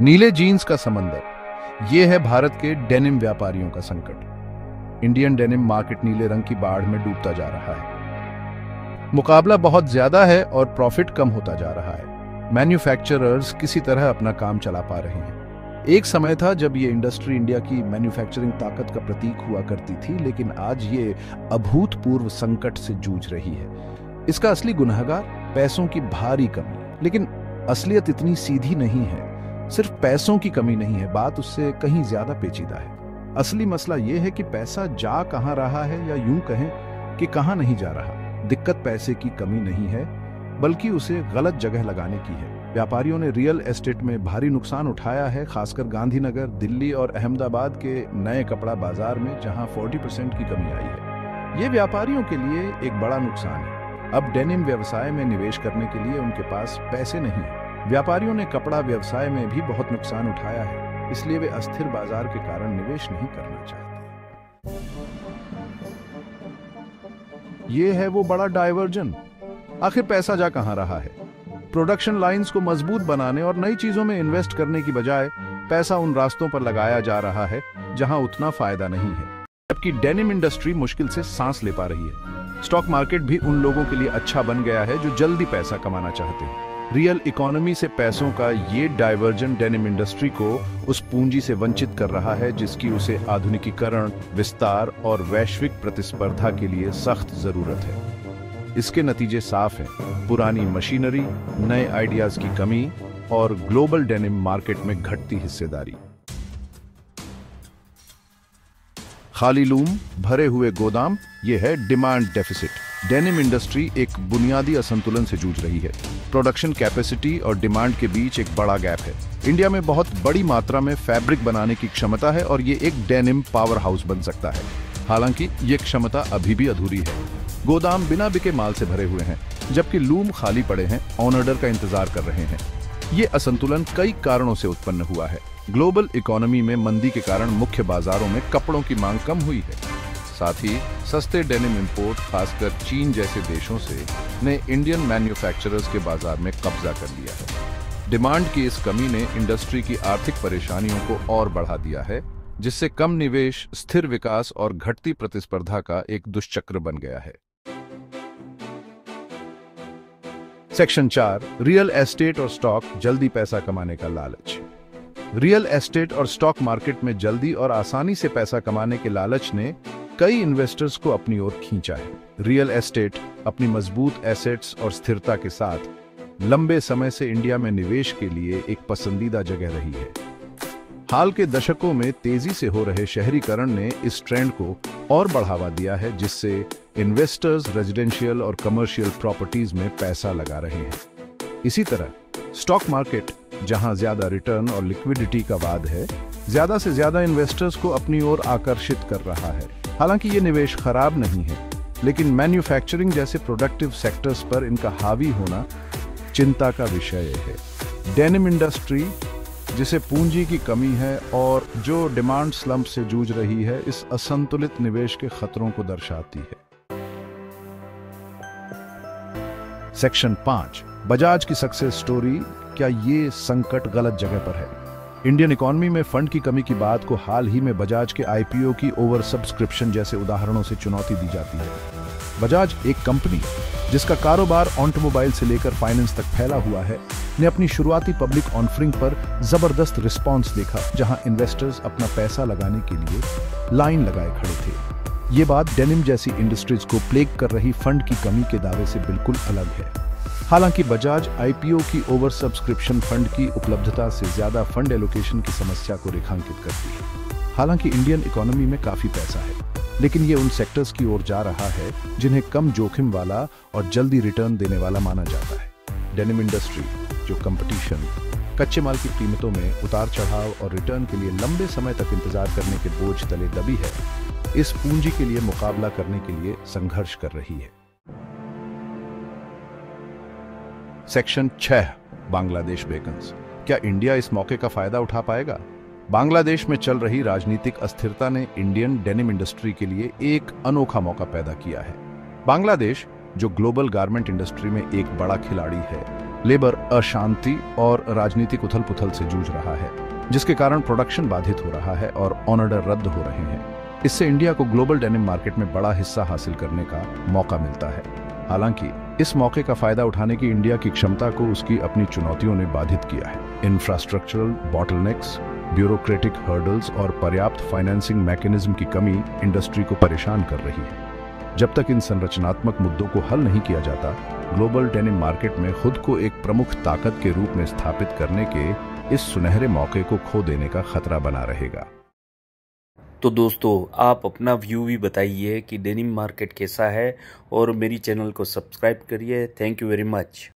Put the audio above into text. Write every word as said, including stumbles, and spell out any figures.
नीले जीन्स का समंदर, ये है भारत के डेनिम व्यापारियों का संकट। इंडियन डेनिम मार्केट नीले रंग की बाढ़ में डूबता जा रहा है। मुकाबला बहुत ज्यादा है और प्रॉफिट कम होता जा रहा है। मैन्युफैक्चरर्स किसी तरह अपना काम चला पा रहे हैं। एक समय था जब ये इंडस्ट्री इंडिया की मैन्युफैक्चरिंग ताकत का प्रतीक हुआ करती थी, लेकिन आज ये अभूतपूर्व संकट से जूझ रही है। इसका असली गुनहगार पैसों की भारी कमी, लेकिन असलियत इतनी सीधी नहीं है। सिर्फ पैसों की कमी नहीं है, बात उससे कहीं ज्यादा पेचीदा है। असली मसला यह है कि पैसा जा कहां रहा है, या यूं कहें कि कहां नहीं जा रहा। दिक्कत पैसे की कमी नहीं है, बल्कि उसे गलत जगह लगाने की है। व्यापारियों ने रियल एस्टेट में भारी नुकसान उठाया है, खासकर गांधीनगर, दिल्ली और अहमदाबाद के नए कपड़ा बाजार में, जहां चालीस परसेंट की कमी आई है। ये व्यापारियों के लिए एक बड़ा नुकसान है। अब डेनिम व्यवसाय में निवेश करने के लिए उनके पास पैसे नहीं है। व्यापारियों ने कपड़ा व्यवसाय में भी बहुत नुकसान उठाया है, इसलिए वे अस्थिर बाजार के कारण निवेश नहीं करना चाहते। ये है वो बड़ा डायवर्जन। आखिर पैसा जा कहां रहा है? प्रोडक्शन लाइंस को मजबूत बनाने और नई चीजों में इन्वेस्ट करने की बजाय पैसा उन रास्तों पर लगाया जा रहा है जहां उतना फायदा नहीं है। जबकि डेनिम इंडस्ट्री मुश्किल से सांस ले पा रही है। स्टॉक मार्केट भी उन लोगों के लिए अच्छा बन गया है जो जल्दी पैसा कमाना चाहते हैं। रियल इकोनॉमी से पैसों का ये डाइवर्जन डेनिम इंडस्ट्री को उस पूंजी से वंचित कर रहा है जिसकी उसे आधुनिकीकरण, विस्तार और वैश्विक प्रतिस्पर्धा के लिए सख्त जरूरत है। इसके नतीजे साफ हैं: पुरानी मशीनरी, नए आइडियाज की कमी और ग्लोबल डेनिम मार्केट में घटती हिस्सेदारी। खाली लूम, भरे हुए गोदाम, यह है डिमांड डेफिसिट। डेनिम इंडस्ट्री एक बुनियादी असंतुलन से जूझ रही है। प्रोडक्शन कैपेसिटी और डिमांड के बीच एक बड़ा गैप है। इंडिया में बहुत बड़ी मात्रा में फैब्रिक बनाने की क्षमता है और ये एक डेनिम पावर हाउस बन सकता है। हालांकि ये क्षमता अभी भी अधूरी है। गोदाम बिना बिके माल से भरे हुए हैं, जबकि लूम खाली पड़े हैं, ऑन ऑर्डर का इंतजार कर रहे हैं। ये असंतुलन कई कारणों से उत्पन्न हुआ है। ग्लोबल इकोनॉमी में मंदी के कारण मुख्य बाजारों में कपड़ों की मांग कम हुई है। साथ ही सस्ते डेनिम इंपोर्ट, खासकर चीन जैसे देशों से, ने इंडियन मैन्युफैक्चरर्स के बाजार में कब्जा कर लिया है। डिमांड की इस कमी ने इंडस्ट्री की आर्थिक परेशानियों को और बढ़ा दिया है, जिससे कम निवेश, स्थिर विकास और घटती प्रतिस्पर्धा का एक दुष्चक्र बन गया है। सेक्शन चार, रियल एस्टेट और स्टॉक, जल्दी पैसा कमाने का लालच। रियल एस्टेट और स्टॉक मार्केट में जल्दी और आसानी से पैसा कमाने के लालच ने कई इन्वेस्टर्स को अपनी ओर खींचा है। रियल एस्टेट अपनी मजबूत एसेट्स और स्थिरता के साथ लंबे समय से इंडिया में निवेश के लिए एक पसंदीदा जगह रही है। हाल के दशकों में तेजी से हो रहे शहरीकरण ने इस ट्रेंड को और बढ़ावा दिया है, जिससे इन्वेस्टर्स रेजिडेंशियल और कमर्शियल प्रॉपर्टीज में पैसा लगा रहे हैं। इसी तरह स्टॉक मार्केट, जहां ज्यादा रिटर्न और लिक्विडिटी का वाद है, ज्यादा से ज्यादा इन्वेस्टर्स को अपनी ओर आकर्षित कर रहा है। हालांकि ये निवेश खराब नहीं है, लेकिन मैन्युफैक्चरिंग जैसे प्रोडक्टिव सेक्टर्स पर इनका हावी होना चिंता का विषय है। डेनिम इंडस्ट्री, जिसे पूंजी की कमी है और जो डिमांड स्लंप से जूझ रही है, इस असंतुलित निवेश के खतरों को दर्शाती है। सेक्शन पांच, बजाज की सक्सेस स्टोरी, क्या ये संकट गलत जगह पर है? इंडियन इकोनॉमी में फंड की कमी की बात को हाल ही में बजाज के आईपीओ की ओवर सब्सक्रिप्शन जैसे उदाहरणों से चुनौती दी जाती है। बजाज, एक कंपनी जिसका कारोबार ऑटोमोबाइल से लेकर फाइनेंस तक फैला हुआ है, ने अपनी शुरुआती पब्लिक ऑफरिंग पर जबरदस्त रिस्पांस देखा, जहां इन्वेस्टर्स अपना पैसा लगाने के लिए लाइन लगाए खड़े थे। ये बात डेनिम जैसी इंडस्ट्रीज को प्लेग कर रही फंड की कमी के दावे से बिल्कुल अलग है। हालांकि बजाज आईपीओ की ओवर सब्सक्रिप्शन फंड की उपलब्धता से ज्यादा फंड एलोकेशन की समस्या को रेखांकित करती है। हालांकि इंडियन इकोनॉमी में काफी पैसा है, लेकिन ये उन सेक्टर्स की ओर जा रहा है जिन्हें कम जोखिम वाला और जल्दी रिटर्न देने वाला माना जाता है। डेनिम इंडस्ट्री, जो कंपटीशन, कच्चे माल की कीमतों में उतार चढ़ाव और रिटर्न के लिए लंबे समय तक इंतजार करने के बोझ तले दबी है, इस पूंजी के लिए मुकाबला करने के लिए संघर्ष कर रही है। सेक्शन छह, बांग्लादेश बेकन्स, क्या इंडिया इस मौके का फायदा उठा पाएगा? बांग्लादेश में चल रही राजनीतिक अस्थिरता ने इंडियन डेनिम इंडस्ट्री के लिए एक अनोखा मौका पैदा किया है। बांग्लादेश, जो ग्लोबल गारमेंट इंडस्ट्री में एक बड़ा खिलाड़ी है, लेबर अशांति और राजनीतिक उथल पुथल से जूझ रहा है, जिसके कारण प्रोडक्शन बाधित हो रहा है और ऑर्डर रद्द हो रहे हैं। इससे इंडिया को ग्लोबल डेनिम मार्केट में बड़ा हिस्सा हासिल करने का मौका मिलता है। हालांकि इस मौके का फायदा उठाने की इंडिया की क्षमता को उसकी अपनी चुनौतियों ने बाधित किया है। इंफ्रास्ट्रक्चरल बॉटलनेक्स, ब्यूरोक्रेटिक हर्डल्स और पर्याप्त फाइनेंसिंग मैकेनिज्म की कमी इंडस्ट्री को परेशान कर रही है। जब तक इन संरचनात्मक मुद्दों को हल नहीं किया जाता, ग्लोबल डेनिम मार्केट में खुद को एक प्रमुख ताकत के रूप में स्थापित करने के इस सुनहरे मौके को खो देने का खतरा बना रहेगा। तो दोस्तों, आप अपना व्यू भी बताइए कि डेनिम मार्केट कैसा है और मेरी चैनल को सब्सक्राइब करिए। Thank you very much.